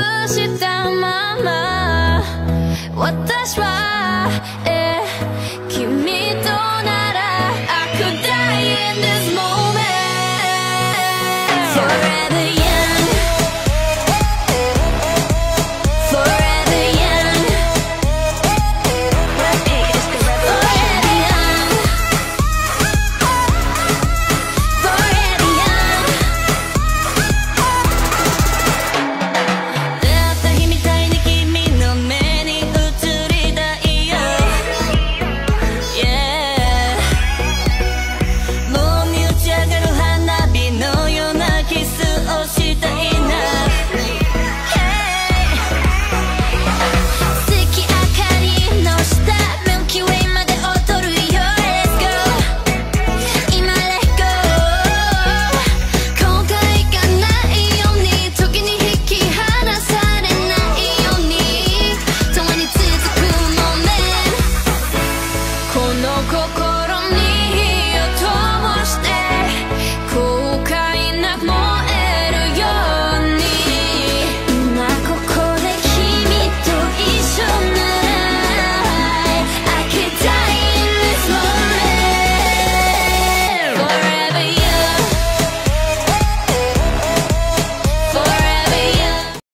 したまま私は、君となら I could die in this moment Forever young Forever young Forever young Forever young 出会った日みたいに君の目に映りたいよ Yeah もう見打ち上がる花火のようなキスをしたいな Hey 月明かりの下 Milky Way まで踊るよ Let's go 今 Let go 後悔がないように時に引き離されないように共に続く Moment この心